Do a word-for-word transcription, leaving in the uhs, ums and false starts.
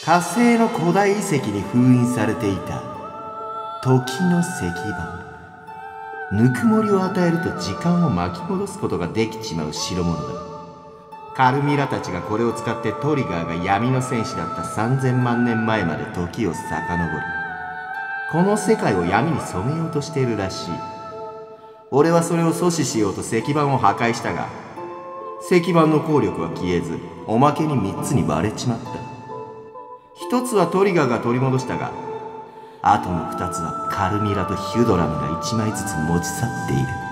火星の古代遺跡に封印されていた時の石板。ぬくもりを与えると時間を巻き戻すことができちまう代物だ。カルミラたちがこれを使ってトリガーが闇の戦士だったさんぜんまんねんまえまで時を遡り、この世界を闇に染めようとしているらしい。俺はそれを阻止しようと石板を破壊したが、石板の効力は消えず、おまけにみっつに割れちまった。一つはトリガーが取り戻したが、あとの二つはカルミラとヒュドラムが一枚ずつ持ち去っている。